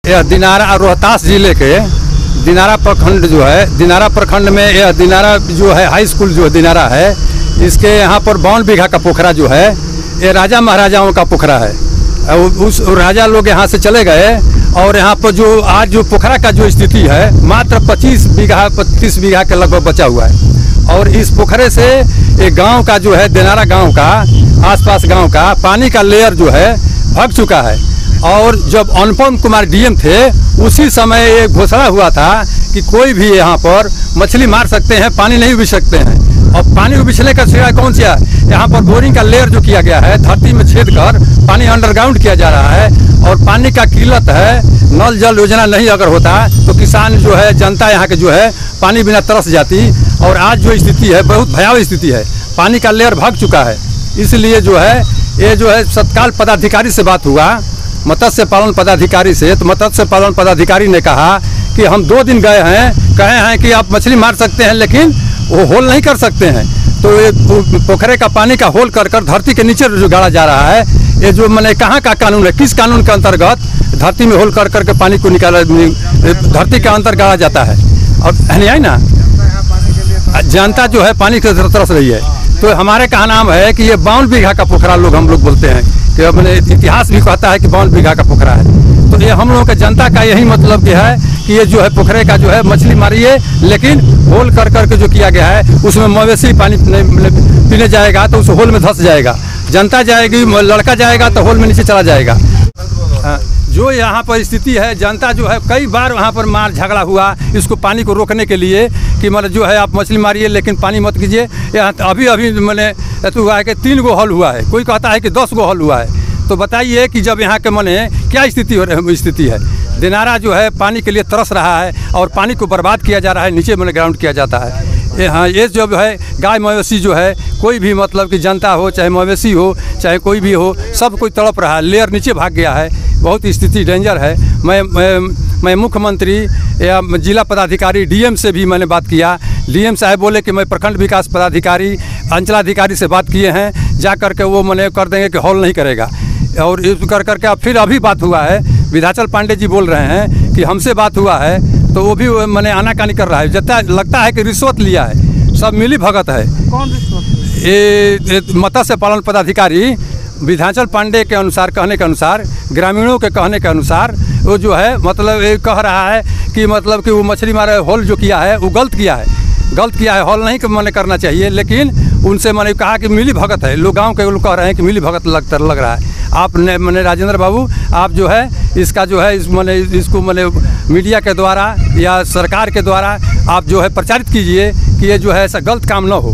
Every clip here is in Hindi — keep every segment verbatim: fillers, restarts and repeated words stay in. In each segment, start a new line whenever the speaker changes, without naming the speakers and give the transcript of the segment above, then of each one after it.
यह दिनारा रोहतास जिले के दिनारा प्रखंड जो है, दिनारा प्रखंड में यह दिनारा जो है हाई स्कूल जो दिनारा है, इसके यहाँ पर बावन बीघा का पोखरा जो है ये राजा महाराजाओं का पोखरा है। उस राजा लोग यहाँ से चले गए और यहाँ पर जो आज जो पोखरा का जो स्थिति है मात्र पच्चीस बीघा पच्चीस बीघा के लगभग बचा हुआ है। और इस पोखरे से एक गांव का जो है दिनारा गांव का आसपास गांव का पानी का लेयर जो है भग चुका है। और जब अनुपम कुमार डीएम थे उसी समय ये घोषणा हुआ था कि कोई भी यहाँ पर मछली मार सकते हैं, पानी नहीं उबिछ सकते हैं। और पानी उबिछने का सिरा कौन सा है, यहाँ पर बोरिंग का लेयर जो किया गया है, धरती में छेद कर पानी अंडरग्राउंड किया जा रहा है। और पानी का किल्लत है, नल जल योजना नहीं अगर होता तो किसान जो है, जनता यहाँ के जो है पानी बिना तरस जाती। और आज जो स्थिति है बहुत भयावह स्थिति है, पानी का लेयर भग चुका है। इसलिए जो है ये जो है तत्काल पदाधिकारी से बात हुआ, मत्स्य पालन पदाधिकारी से, तो मत्स्य पालन पदाधिकारी ने कहा कि हम दो दिन गए हैं, कहे हैं कि आप मछली मार सकते हैं लेकिन वो होल नहीं कर सकते हैं। तो ये पोखरे का पानी का होल कर कर धरती के नीचे जो गाड़ा जा रहा है, ये जो मैंने कहाँ का कानून है, किस कानून के अंतर्गत धरती में होल कर करके पानी को निकाला धरती के अंतर गाड़ा जाता है। और नहीं है ना, जनता जो है पानी की तरस रही है। तो हमारे कहा नाम है कि ये बावन बीघा का पोखरा लोग हम लोग बोलते हैं कि अपने इतिहास भी कहता है कि बावन बीघा का पोखरा है। तो ये हम लोगों के जनता का यही मतलब कि है कि ये जो है पोखरे का जो है मछली मारिए, लेकिन होल कर करके जो किया गया है उसमें मवेशी पानी पीने जाएगा तो उस होल में धंस जाएगा, जनता जाएगी, लड़का जाएगा तो होल में नीचे चला जाएगा। जो यहाँ पर स्थिति है, जनता जो है कई बार वहाँ पर मार झगड़ा हुआ इसको पानी को रोकने के लिए कि मतलब जो है आप मछली मारिए लेकिन पानी मत कीजिए। यहाँ अभी अभी मैंने तो हुआ है कि तीन गो हल हुआ है, कोई कहता है कि दस गो हल हुआ है। तो बताइए कि जब यहाँ के मने क्या स्थिति हो रही स्थिति है। दिनारा जो है पानी के लिए तरस रहा है और पानी को बर्बाद किया जा रहा है, नीचे मैंने ग्राउंड किया जाता है। ये हाँ, ये जो है गाय मवेशी जो है, कोई भी मतलब कि जनता हो चाहे मवेशी हो चाहे कोई भी हो, सब कोई तड़प रहा है, लेयर नीचे भाग गया है, बहुत स्थिति डेंजर है। मैं मैं, मैं मुख्यमंत्री या जिला पदाधिकारी डीएम से भी मैंने बात किया। डीएम साहब बोले कि मैं प्रखंड विकास पदाधिकारी अंचलाधिकारी से बात किए हैं, जा करके वो मैंने कर देंगे कि हॉल नहीं करेगा। और इस कर करके अब फिर अभी बात हुआ है, विधाचल पांडे जी बोल रहे हैं कि हमसे बात हुआ है, तो वो भी मैंने आनाकानी कर रहा है। जता लगता है कि रिश्वत लिया है, सब मिली भगत है।
कौन रिश्वत?
ये मत्स्य पालन पदाधिकारी विधाचल पांडे के अनुसार, कहने के अनुसार, ग्रामीणों के कहने के अनुसार वो जो है मतलब ये कह रहा है कि मतलब कि वो मछली मारे होल जो किया है वो गलत किया है, गलत किया है, हॉल नहीं मैंने करना चाहिए। लेकिन उनसे मैंने कहा कि मिली भगत है, लोग गांव के लोग कह रहे हैं कि मिली भगत लगता लग रहा है। आप ने मैंने राजेंद्र बाबू आप जो है इसका जो है इस मैंने इसको मैंने मीडिया के द्वारा या सरकार के द्वारा आप जो है प्रचारित कीजिए कि ये जो है ऐसा गलत काम न हो।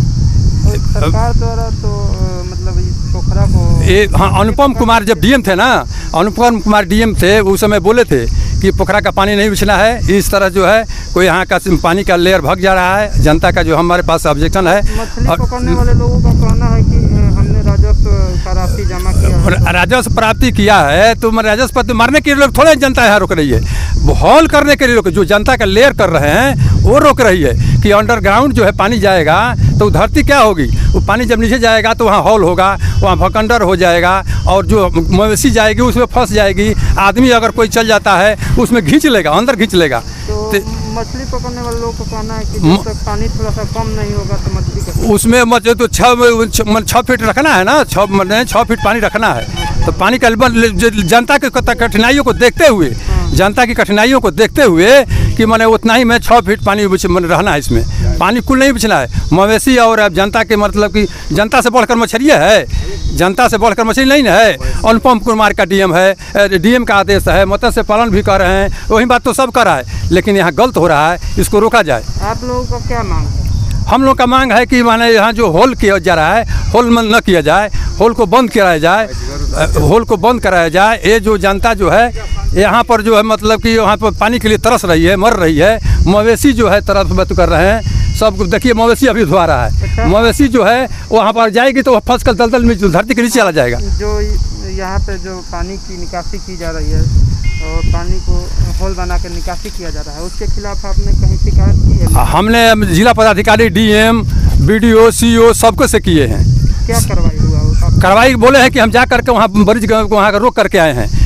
सरकार द्वारा तो मतलब इस पोखरा को
ये हाँ, अनुपम कुमार जब डीएम थे ना, अनुपम कुमार डीएम थे, उस समय बोले थे कि पोखरा का पानी नहीं उछना है। इस तरह जो है कोई यहाँ का पानी का लेयर भग जा रहा है। जनता का जो हमारे पास ऑब्जेक्शन है,
मछली पकड़ने वाले लोगों का कहना है कि हमने राजस्व प्राप्ति जमा किया,
राजस्व प्राप्ति किया है, तो राजस्व प्राप्ति मारने के लिए थोड़े जनता यहाँ रोक रही है, हॉल करने के लिए रोक, जो जनता का लेयर कर रहे हैं वो रोक रही है कि अंडरग्राउंड जो है पानी जाएगा तो धरती क्या होगी, वो पानी जब नीचे जाएगा तो वहाँ हॉल होगा, वहाँ भकंडर हो जाएगा और जो मवेशी जाएगी उसमें फंस जाएगी। आदमी अगर कोई चल जाता है उसमें खींच लेगा, अंदर खींच लेगा।
तो मछली पकड़ने वाले लोगों को कहना है कि जब तक पानी थोड़ा सा कम नहीं होगा तो मछली
उसमें मत तो छः छः फीट रखना है ना, छः मतलब छः फीट पानी रखना है। तो पानी का जनता के कठिनाइयों को देखते हुए, जनता की कठिनाइयों को देखते हुए कि मैंने उतना ही मैं छः फीट पानी रहना है, इसमें पानी कुल नहीं बिछना है। मवेशी और अब जनता के मतलब कि जनता से बढ़कर मछली है, जनता से बढ़कर मछली नहीं है। अनुपम कुमार का डीएम है, डीएम का आदेश है, मत्स्य पालन भी कर रहे हैं, वही बात तो सब कर रहा है, लेकिन यहाँ गलत हो रहा है, इसको रोका जाए।
आप लोगों का क्या मांग है?
हम लोग का मांग है कि माने यहाँ जो होल किया जा रहा है, होल न किया जाए, होल को बंद कराया जाए, होल को बंद कराया जाए। ये जो जनता जो है यहाँ पर जो है मतलब कि वहाँ पर पानी के लिए तरस रही है, मर रही है। मवेशी जो है तरस मत कर रहे हैं सब, देखिए मवेशी अभी धुआ रहा है, मवेशी जो है वहाँ पर जाएगी तो फंस कर दलदल में धरती के नीचे चला जाएगा।
जो यहाँ पे जो पानी की निकासी की जा रही है और पानी को होल बना कर निकासी किया जा रहा है, उसके खिलाफ आपने कहीं शिकायत की है?
हमने जिला पदाधिकारी, डीएम, बीडीओ, सीईओ सबको से किए हैं।
क्या कार्रवाई हुआ?
कार्रवाई बोले हैं कि हम जा करके वहाँ बरिज वहाँ का रोक करके आए हैं।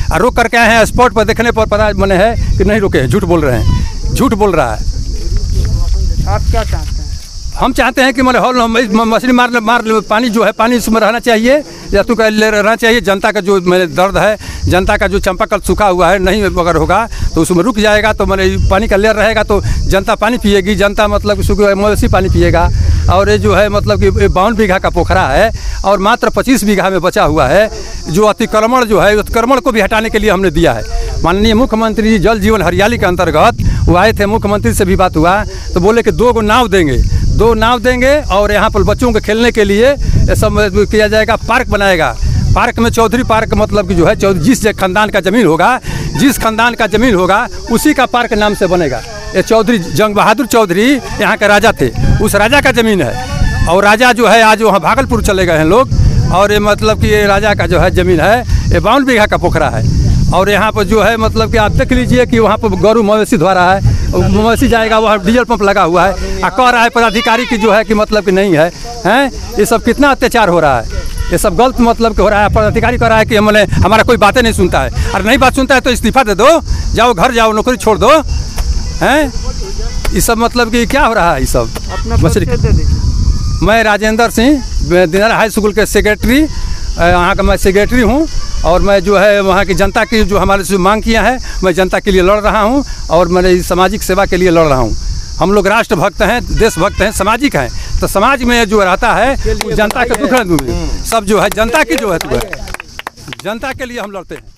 और रोक करके आए हैं, स्पॉट पर देखने पर पता मने है कि नहीं रुके हैं, झूठ बोल रहे हैं, झूठ बोल रहा है।
आप क्या चाहते हैं?
हम चाहते हैं कि मतलब हॉल मछली मार मार पानी जो है पानी इसमें रहना चाहिए, या तो ले रहना चाहिए। जनता का जो मेरे दर्द है, जनता का जो चंपाकल सूखा हुआ है, नहीं अगर होगा तो उसमें रुक जाएगा, तो मैंने पानी का लेयर रहेगा तो जनता पानी पिएगी, जनता मतलब सूखे मवेशी पानी पिएगा। और ये जो है मतलब कि बावन बीघा का पोखरा है और मात्र पच्चीस बीघा में बचा हुआ है, जो अतिक्रमण जो है अतिक्रमण को भी हटाने के लिए हमने दिया है। माननीय मुख्यमंत्री जी जल जीवन हरियाली के अंतर्गत वो आए थे, मुख्यमंत्री से भी बात हुआ तो बोले कि दो गो नाव देंगे, दो नाव देंगे और यहाँ पर बच्चों के खेलने के लिए सब किया जाएगा, पार्क बनाएगा। पार्क में चौधरी पार्क मतलब कि जो है चौधरी जिस खानदान का ज़मीन होगा, जिस खानदान का ज़मीन होगा उसी का पार्क नाम से बनेगा। ये चौधरी जंग बहादुर चौधरी यहाँ के राजा थे, उस राजा का ज़मीन है और राजा जो है आज वहाँ भागलपुर चले गए हैं लोग। और ये मतलब कि ये राजा का जो है ज़मीन है, ये बावन बीघा का पोखरा है। और यहाँ पर जो है मतलब कि आप देख लीजिए कि वहाँ पर गौरू मवेशी धो रहा है, मवेशी जाएगा, वहाँ डीजल पंप लगा हुआ है और कह रहा है पदाधिकारी की जो है कि मतलब कि नहीं है, हैं ये सब कितना अत्याचार हो रहा है, ये सब गलत मतलब कि हो रहा है। पदाधिकारी कह रहा है कि हमने हमारा कोई बातें नहीं सुनता है, और नहीं बात सुनता है तो इस्तीफा दे दो, जाओ घर जाओ, नौकरी छोड़ दो, हैं ये सब मतलब कि क्या हो रहा है। ये सब
अपना
मैं राजेंद्र सिंह दिनारा हाई स्कूल के सेक्रेटरी, यहाँ का मैं सेक्रेटरी हूँ और मैं जो है वहाँ की जनता की जो हमारे से मांग किया है, मैं जनता के लिए लड़ रहा हूँ और मैंने सामाजिक सेवा के लिए लड़ रहा हूँ। हम लोग राष्ट्रभक्त हैं, देशभक्त हैं, सामाजिक हैं, तो समाज में जो रहता है जनता के दुख सब जो है जनता की जो है जनता के लिए हम लड़ते हैं।